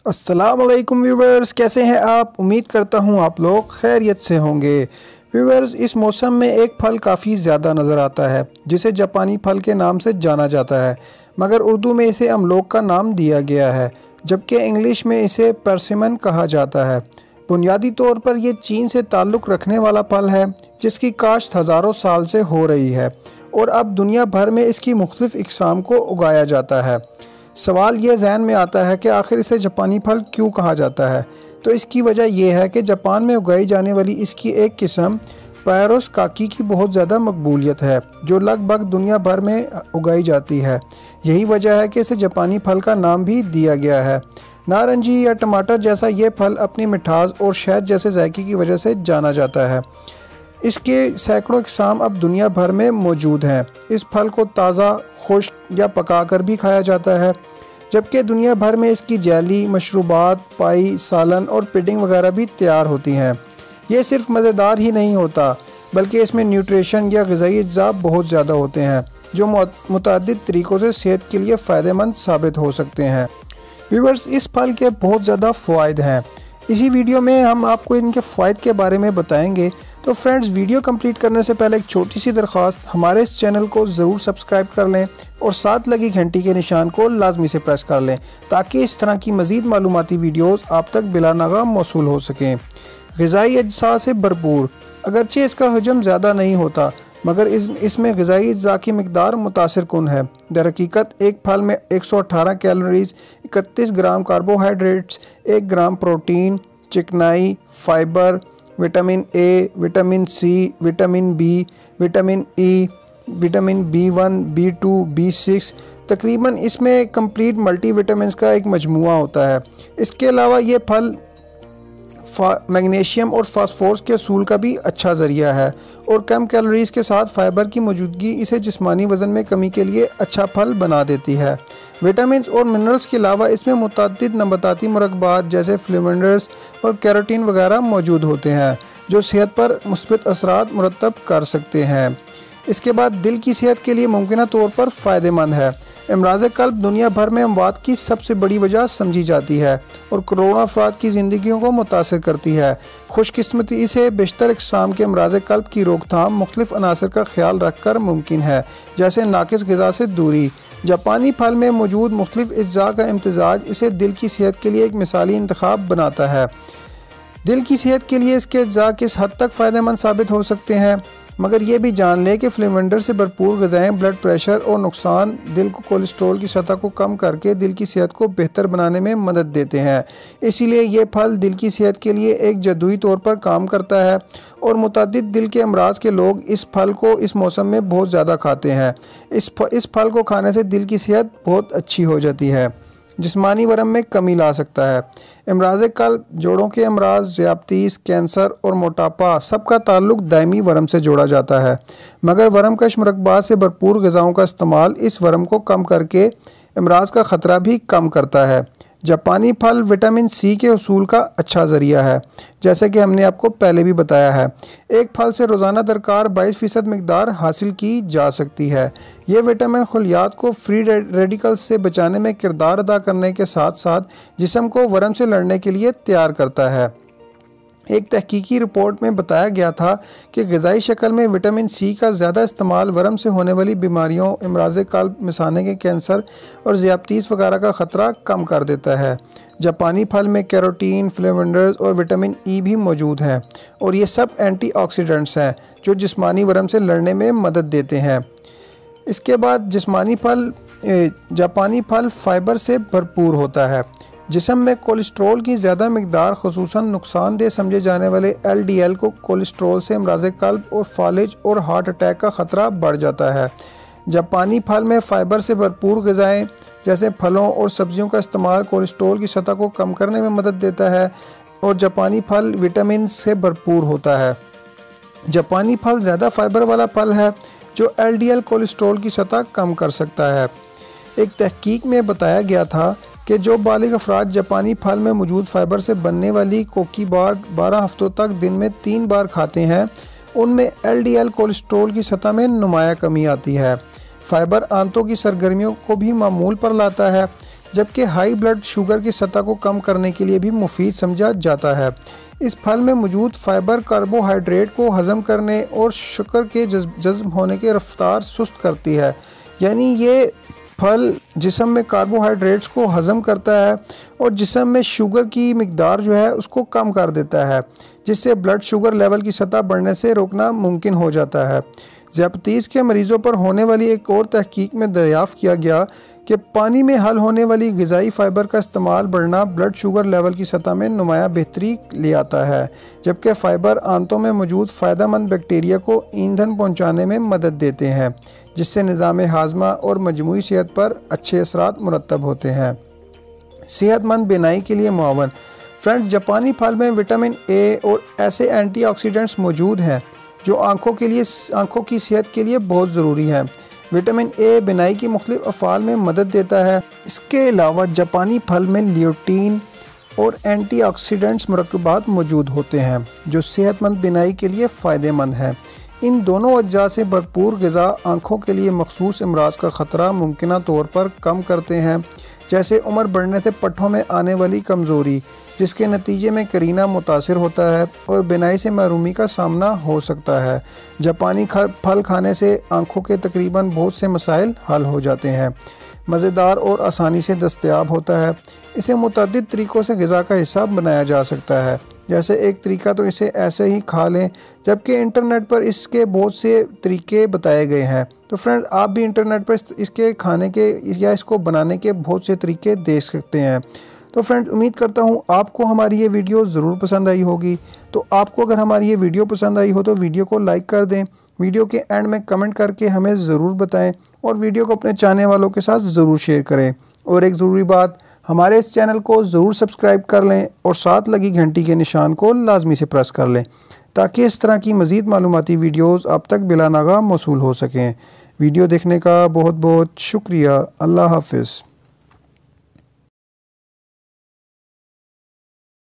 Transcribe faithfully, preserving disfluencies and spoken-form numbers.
अस्सलाम वालेकुम व्यूवर्स, कैसे हैं आप। उम्मीद करता हूं आप लोग खैरियत से होंगे। व्यूवर्स, इस मौसम में एक फल काफ़ी ज़्यादा नज़र आता है जिसे जापानी फल के नाम से जाना जाता है, मगर उर्दू में इसे अमलोक का नाम दिया गया है, जबकि इंग्लिश में इसे परसिमन कहा जाता है। बुनियादी तौर पर यह चीन से ताल्लुक़ रखने वाला फल है जिसकी काश्त हज़ारों साल से हो रही है और अब दुनिया भर में इसकी मुख्तलिफ़ इक़साम को उगाया जाता है। सवाल ये जहन में आता है कि आखिर इसे जापानी फल क्यों कहा जाता है। तो इसकी वजह यह है कि जापान में उगाई जाने वाली इसकी एक किस्म पैरोस काकी की बहुत ज़्यादा मकबूलियत है, जो लगभग दुनिया भर में उगाई जाती है। यही वजह है कि इसे जापानी फल का नाम भी दिया गया है। नारंगी या टमाटर जैसा ये फल अपनी मिठास और शहद जैसे जायके की वजह से जाना जाता है। इसके सैकड़ों इक़साम अब दुनिया भर में मौजूद हैं। इस फल को ताज़ा, खुश्क या पकाकर भी खाया जाता है, जबकि दुनिया भर में इसकी जेली, मशरूबात, पाई, सालन और पुडिंग वगैरह भी तैयार होती हैं। ये सिर्फ मज़ेदार ही नहीं होता, बल्कि इसमें न्यूट्रिशन या ग़िज़ाई अज्जा बहुत ज़्यादा होते हैं, जो मुतअद्दिद तरीक़ों से सेहत के लिए फ़ायदेमंद साबित हो सकते हैं। व्यूअर्स, इस फल के बहुत ज़्यादा फ़वाइद हैं। इसी वीडियो में हम आपको इनके फ़ायदे के बारे में बताएंगे। तो फ्रेंड्स, वीडियो कंप्लीट करने से पहले एक छोटी सी दरख्वास्त, हमारे इस चैनल को ज़रूर सब्सक्राइब कर लें और साथ लगी घंटी के निशान को लाजमी से प्रेस कर लें, ताकि इस तरह की मज़ीद मालूमाती वीडियोस आप तक बिला नागा मौसूल हो सकें। ग़िज़ाई अज्जा से भरपूर, अगरचे इसका हजम ज़्यादा नहीं होता, मगर इस इसमें ग़िज़ाई अज्जा की मिकदार मुतासिर कुन है। दर हकीकत एक फल में एक सौ अठारह कैलोरीज, इकतीस ग्राम कार्बोहाइड्रेट्स, एक ग्राम प्रोटीन, चिकनाई, fibre, vitamin A, vitamin C, vitamin B, vitamin E, vitamin B one, B two, B six, तकरीबन इसमें कंप्लीट मल्टी विटामिन्स का एक मजमुआ होता है। इसके अलावा ये फल मैग्नीशियम और फास्फोरस के असूल का भी अच्छा ज़रिया है और कम कैलोरीज़ के साथ फाइबर की मौजूदगी इसे जिस्मानी वज़न में कमी के लिए अच्छा फल बना देती है। विटामिन्स और मिनरल्स के अलावा इसमें मुतअद्दिद नबाताती मुरक्बात जैसे फ्लेवोनॉइड्स और कैरोटीन वगैरह मौजूद होते हैं, जो सेहत पर मुस्बित असरात मुरतब कर सकते हैं। इसके बाद दिल की सेहत के लिए मुमकिन तौर पर फ़ायदेमंद है। अमराज़ क़ल्ब दुनिया भर में अमवात की सबसे बड़ी वजह समझी जाती है और करोड़ों अफराद की ज़िंदगियों को मुतासर करती है। खुशकिस्मती से बेशतर इक़साम के अमराज़ क़ल्ब की रोकथाम मुख्तलिफ़ अनासर का ख्याल रख कर मुमकिन है, जैसे नाकिस ग़िज़ा से दूरी। जापानी फल में मौजूद मुख्तलिफ़ अज्जा का इम्तिज़ाज इसे दिल की सेहत के लिए एक मिसाली इंतखाब बनाता है। दिल की सेहत के लिए इसके अज्जा किस हद तक फ़ायदेमंद साबित हो सकते हैं, मगर ये भी जान लें कि फ्लेवोनॉइड से भरपूर ग़िज़ाएँ ब्लड प्रेशर और नुकसान दिल को कोलेस्ट्रॉल की सतह को कम करके दिल की सेहत को बेहतर बनाने में मदद देते हैं। इसीलिए ये फल दिल की सेहत के लिए एक जदुई तौर पर काम करता है और मुतअद्दिद दिल के अमराज के लोग इस फल को इस मौसम में बहुत ज़्यादा खाते हैं। इस फ, इस फल को खाने से दिल की सेहत बहुत अच्छी हो जाती है, जिस्मानी वरम में कमी ला सकता है। अमराज़ क़ल्ब, जोड़ों के अमराज, ज़ियाबतीस, कैंसर और मोटापा सबका ताल्लुक़ दायमी वरम से जोड़ा जाता है, मगर वरम कश मुरक्बात से भरपूर ग़िज़ाओं का इस्तेमाल इस वरम को कम करके अमराज का ख़तरा भी कम करता है। जापानी फल विटामिन सी के असूल का अच्छा ज़रिया है, जैसे कि हमने आपको पहले भी बताया है। एक फल से रोज़ाना दरकार बाईस फ़ीसद मिकदार हासिल की जा सकती है। ये विटामिन खलियात को फ्री रेडिकल्स से बचाने में किरदार अदा करने के साथ साथ जिस्म को वरम से लड़ने के लिए तैयार करता है। एक तहकीकी रिपोर्ट में बताया गया था कि ग़िज़ाई शक्ल में विटामिन सी का ज़्यादा इस्तेमाल वरम से होने वाली बीमारियों, अमराज़ क़ल्ब, मिसाने के कैंसर और ज़ियाबतीस वगैरह का ख़तरा कम कर देता है। जापानी फल में कैरोटीन, फ्लेवोनॉइड्स और विटामिन ई भी मौजूद हैं और ये सब एंटीऑक्सीडेंट्स हैं जो जिस्मानी वरम से लड़ने में मदद देते हैं। इसके बाद जिस्मानी फल जापानी फल फ़ाइबर से भरपूर होता है। जिस्म में कोलेस्ट्रॉल की ज़्यादा मिकदार, ख़ुसूसन नुकसानदेह समझे जाने वाले एल डी एल को कोलेस्ट्रॉल से अमराज़ क़ल्ब और फालिज और हार्ट अटैक का ख़तरा बढ़ जाता है। जापानी फल में फ़ाइबर से भरपूर ग़िज़ाएँ जैसे फलों और सब्जियों का इस्तेमाल कोलेस्ट्रॉल की सतह को कम करने में मदद देता है और जापानी फल विटामिन से भरपूर होता है। जापानी फल ज़्यादा फाइबर वाला फल है जो एल डी एल कोलेस्ट्रॉल की सतह कम कर सकता है। एक तहकीक में बताया गया था कि जो बालिग अफराद जापानी फल में मौजूद फ़ाइबर से बनने वाली कोकी बार बारह हफ्तों तक दिन में तीन बार खाते हैं, उनमें एल डी एल कोलेस्ट्रॉल की सतह में नुमाया कमी आती है। फ़ाइबर आंतों की सरगर्मियों को भी मामूल पर लाता है। जबकि हाई ब्लड शुगर की सतह को कम करने के लिए भी मुफीद समझा जाता है। इस फल में मौजूद फाइबर कार्बोहाइड्रेट को हज़म करने और शुगर के जज्ब होने की रफ्तार सुस्त करती है, यानी ये फल जिस्म में कार्बोहाइड्रेट्स को हज़म करता है और जिस्म में शुगर की मिकदार जो है उसको कम कर देता है, जिससे ब्लड शुगर लेवल की सतह बढ़ने से रोकना मुमकिन हो जाता है। ज़ियापतीस के मरीज़ों पर होने वाली एक और तहकीक में दरियाफ़्त किया गया कि पानी में हल होने वाली ग़िज़ाई फ़ाइबर का इस्तेमाल बढ़ना ब्लड शुगर लेवल की सतह में नुमाया बेहतरी ले आता है, जबकि फ़ाइबर आंतों में मौजूद फ़ायदेमंद बैक्टीरिया को ईंधन पहुँचाने में मदद देते हैं, जिससे निज़ाम हाज़मा और मजमूई सेहत पर अच्छे असरात मुरतब होते हैं। सेहतमंद बिनाई के लिए मुआवन। फ्रेंड्स, जापानी फल में विटामिन ए और ऐसे एंटीऑक्सीडेंट्स मौजूद हैं जो आँखों के लिए आँखों की सेहत के लिए बहुत ज़रूरी है। विटामिन ए बिनाई की मुख्तलिफ अफ़ाल में मदद देता है। इसके अलावा जापानी फल में ल्यूटीन और एंटीऑक्सीडेंट्स मुरक्कबात मौजूद होते हैं जो सेहतमंद बिनाई के लिए फ़ायदेमंद हैं। इन दोनों अज्जा से भरपूर ग़िज़ा आँखों के लिए मखसूस अमराज का ख़तरा मुमकिना तौर पर कम करते हैं, जैसे उम्र बढ़ने से पट्ठों में आने वाली कमज़ोरी, जिसके नतीजे में करीना मुतासिर होता है और बिनाई से महरूमी का सामना हो सकता है। जापानी फल खाने से आँखों के तकरीबन बहुत से मसाइल हल हो जाते हैं। मज़ेदार और आसानी से दस्तयाब होता है। इसे मुतअद्दिद तरीक़ों से ग़िज़ा का हिस्सा बनाया जा सकता है, जैसे एक तरीका तो इसे ऐसे ही खा लें, जबकि इंटरनेट पर इसके बहुत से तरीके बताए गए हैं। तो फ्रेंड, आप भी इंटरनेट पर इसके खाने के या इसको बनाने के बहुत से तरीके देख सकते हैं। तो फ्रेंड्स, उम्मीद करता हूँ आपको हमारी ये वीडियो ज़रूर पसंद आई होगी। तो आपको अगर हमारी ये वीडियो पसंद आई हो तो वीडियो को लाइक कर दें, वीडियो के एंड में कमेंट करके हमें ज़रूर बताएं और वीडियो को अपने चाहने वालों के साथ ज़रूर शेयर करें। और एक ज़रूरी बात, हमारे इस चैनल को ज़रूर सब्सक्राइब कर लें और साथ लगी घंटी के निशान को लाजमी से प्रेस कर लें, ताकि इस तरह की मज़ीद मालूमाती वीडियोज़ आप तक बिला नागा मौसूल हो सकें। वीडियो देखने का बहुत बहुत शुक्रिया। अल्लाह हाफ़िज़।